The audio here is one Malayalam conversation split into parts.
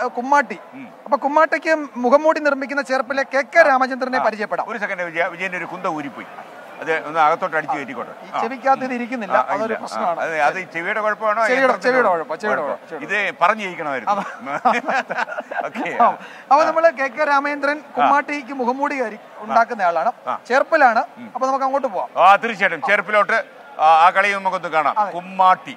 കുമ്മാട്ടി. അപ്പൊ കുമ്മാട്ടിക്ക് മുഖംമൂടി നിർമ്മിക്കുന്ന ചേർപ്പിലെ കെ രാമചന്ദ്രനെ പരിചയപ്പെടാം. ഒരു സെക്കൻഡ്, വിജയന്റെ ഒരു കുന്ത ഊരിപ്പോയി, അത് ഒന്ന് അകത്തോട്ട് അടിച്ചു കയറ്റിക്കോട്ടെ. ചെവിക്കകത്ത് ഇത് ഇരിക്കുന്നില്ല, അതൊരു പ്രശ്നമാണ്. അത് ചെവിയുടെ കുഴപ്പമാണോ? ചെവിയുടെ കുഴപ്പം. ഇത് പറഞ്ഞു ജയിക്കണമായിരുന്നു. അപ്പൊ നമ്മള് കെ രാമചന്ദ്രൻ കുമ്മാട്ടിക്ക് മുഖംമൂടി ഉണ്ടാക്കുന്ന ആളാണ്, ചേർപ്പിലാണ്. അപ്പൊ നമുക്ക് അങ്ങോട്ട് പോവാം. തീർച്ചയായിട്ടും ചേർപ്പിലോട്ട് ആ കളി നമുക്കൊന്ന് കാണാം. കുമ്മാട്ടി.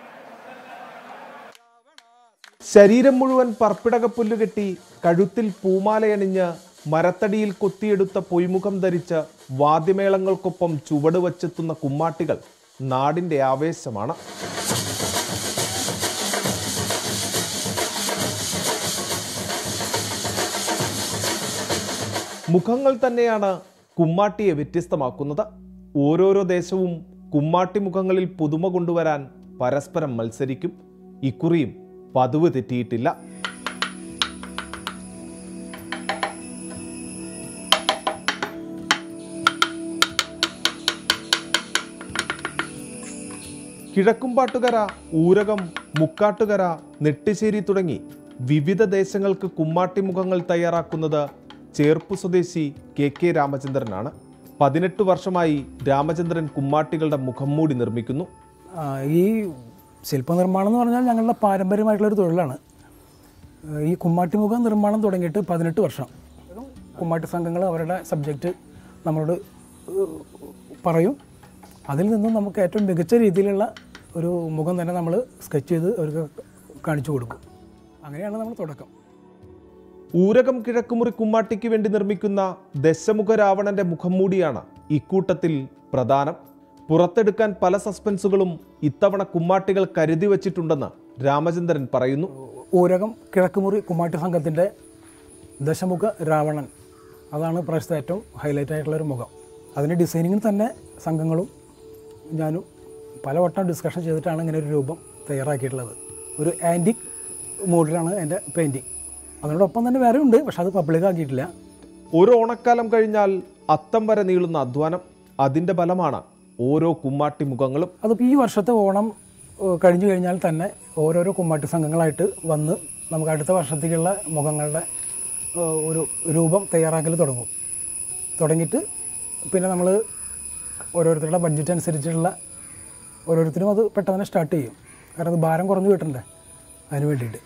ശരീരം മുഴുവൻ പർപ്പിടകപ്പുല്ല് കെട്ടി കഴുത്തിൽ പൂമാലയണിഞ്ഞ് മരത്തടിയിൽ കൊത്തിയെടുത്ത പൊയ്മുഖം ധരിച്ച് വാദ്യമേളങ്ങൾക്കൊപ്പം ചുവട് വച്ചെത്തുന്ന കുമ്മാട്ടികൾ നാടിൻ്റെ ആവേശമാണ്. മുഖങ്ങൾ തന്നെയാണ് കുമ്മാട്ടിയെ വ്യത്യസ്തമാക്കുന്നത്. ഓരോരോ ദേശവും കുമ്മാട്ടി മുഖങ്ങളിൽ പുതുമ കൊണ്ടുവരാൻ പരസ്പരം മത്സരിക്കും. ഇക്കുറിയും പതിവ് തെറ്റിയിട്ടില്ല. കിഴക്കുംപാട്ടുകര, ഊരകം, മുക്കാട്ടുകര, നെട്ടിശ്ശേരി തുടങ്ങി വിവിധ ദേശങ്ങൾക്ക് കുമ്മാട്ടി മുഖങ്ങൾ തയ്യാറാക്കുന്നത് ചേർപ്പ് സ്വദേശി കെ രാമചന്ദ്രനാണ്. 18 വർഷമായി രാമചന്ദ്രൻ കുമ്മാട്ടികളുടെ മുഖംമൂടി നിർമ്മിക്കുന്നു. ഈ ശില്പനിർമ്മാണം എന്ന് പറഞ്ഞാൽ ഞങ്ങളുടെ പാരമ്പര്യമായിട്ടുള്ളൊരു തൊഴിലാണ്. ഈ കുമ്മാട്ടി മുഖം നിർമ്മാണം തുടങ്ങിയിട്ട് 18 വർഷം. കുമ്മാട്ടി സംഘങ്ങൾ അവരുടെ സബ്ജക്റ്റ് നമ്മളോട് പറയും. അതിൽ നിന്നും നമുക്ക് ഏറ്റവും മികച്ച രീതിയിലുള്ള ഒരു മുഖം തന്നെ നമ്മൾ സ്കെച്ച് ചെയ്ത് അവർക്ക് കാണിച്ചു കൊടുക്കും. അങ്ങനെയാണ് നമ്മൾ തുടക്കം. ഊരകം കിഴക്കുമുറി കുമ്മാട്ടിക്ക് വേണ്ടി നിർമ്മിക്കുന്ന ദശമുഖ രാവണന്റെ മുഖംമൂടിയാണ് ഇക്കൂട്ടത്തിൽ പ്രധാനം. പുറത്തെടുക്കാൻ പല സസ്പെൻസുകളും ഇത്തവണ കുമ്മാട്ടികൾ കരുതി വച്ചിട്ടുണ്ടെന്ന് രാമചന്ദ്രൻ പറയുന്നു. ഊരകം കിഴക്കുമുറി കുമ്മാട്ടി സംഘത്തിൻ്റെ ദശമുഖ രാവണൻ, അതാണ് പ്രാവശ്യത്തെ ഏറ്റവും ഹൈലൈറ്റ് ആയിട്ടുള്ളൊരു മുഖം. അതിൻ്റെ ഡിസൈനിങ്ങിന് തന്നെ സംഘങ്ങളും ഞാനും പലവട്ടം ഡിസ്കഷൻ ചെയ്തിട്ടാണ് ഇങ്ങനെ ഒരു രൂപം തയ്യാറാക്കിയിട്ടുള്ളത്. ഒരു ആൻറ്റിക് മോഡിലാണ് എൻ്റെ പെയിൻറ്റിങ്. അതിനോടൊപ്പം തന്നെ വേറെ ഉണ്ട്, പക്ഷെ അത് പബ്ലിക് ആക്കിയിട്ടില്ല. ഒരു ഓണക്കാലം കഴിഞ്ഞാൽ അത്തം വരെ നീളുന്ന അധ്വാനം, അതിൻ്റെ ഫലമാണ് ഓരോ കുമ്മാട്ടി മുഖങ്ങളും. അതിപ്പോൾ ഈ വർഷത്തെ ഓണം കഴിഞ്ഞു കഴിഞ്ഞാൽ തന്നെ ഓരോരോ കുമ്മാട്ടി സംഘങ്ങളായിട്ട് വന്ന് നമുക്ക് അടുത്ത വർഷത്തേക്കുള്ള മുഖങ്ങളുടെ ഒരു രൂപം തയ്യാറാക്കൽ തുടങ്ങിയിട്ട് പിന്നെ നമ്മൾ ഓരോരുത്തരുടെ ബഡ്ജറ്റ് അനുസരിച്ചുള്ള ഓരോരുത്തരും അത് പെട്ടെന്ന് തന്നെ സ്റ്റാർട്ട് ചെയ്യും. കാരണം അത് ഭാരം കുറഞ്ഞു കിട്ടണ്ടേ, അതിന് വേണ്ടിയിട്ട്.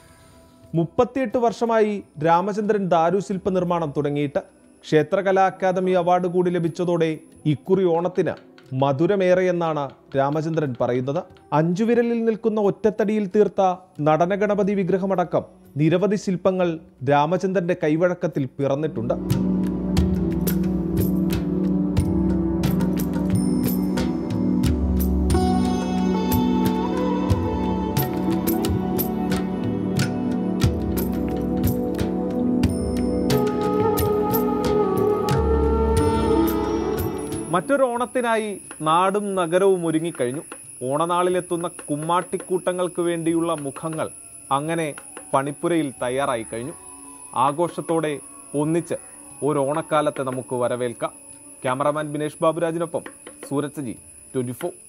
38 വർഷമായി രാമചന്ദ്രൻ ദാരുശില്പ നിർമ്മാണം തുടങ്ങിയിട്ട്. ക്ഷേത്രകലാ അക്കാദമി അവാർഡ് കൂടി ലഭിച്ചതോടെ ഇക്കുറി ഓണത്തിന് മധുരമേറെയെന്നാണ് രാമചന്ദ്രൻ പറയുന്നത്. 5 വിരലിൽ നിൽക്കുന്ന ഒറ്റത്തടിയിൽ തീർത്ത നടനഗണപതി വിഗ്രഹമടക്കം നിരവധി ശില്പങ്ങൾ രാമചന്ദ്രന്റെ കൈവഴക്കത്തിൽ പിറന്നിട്ടുണ്ട്. മറ്റൊരു ഓണത്തിനായി നാടും നഗരവും ഒരുങ്ങിക്കഴിഞ്ഞു. ഓണനാളിലെത്തുന്ന കുമ്മാട്ടിക്കൂട്ടങ്ങൾക്ക് വേണ്ടിയുള്ള മുഖങ്ങൾ അങ്ങനെ പണിപ്പുരയിൽ തയ്യാറായി കഴിഞ്ഞു. ആഘോഷത്തോടെ ഒന്നിച്ച് ഒരു ഓണക്കാലത്തെ നമുക്ക് വരവേൽക്കാം. ക്യാമറാമാൻ ബിനേഷ് ബാബുരാജിനൊപ്പം സൂരജ് ജി, 24.